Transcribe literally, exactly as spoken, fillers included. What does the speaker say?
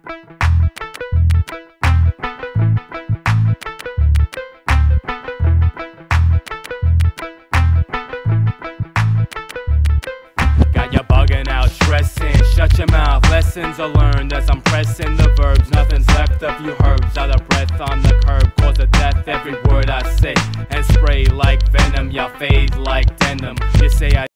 Got you bugging out, stressing, shut your mouth. Lessons are learned as I'm pressing the verbs. Nothing's left of you herbs, out of breath on the curb. Cause of death every word I say, and spray like venom. Y'all fade like denim. You say I